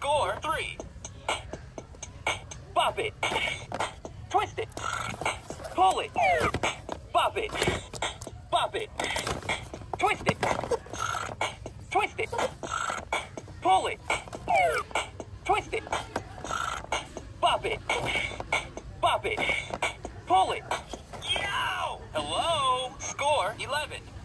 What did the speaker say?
Score 3. Bop it. Twist it. Pull it. Bop it. Bop it. Twist it. Twist it. Pull it. Twist it. Bop it. Bop it. Pull it. Yow! Hello? Score 11.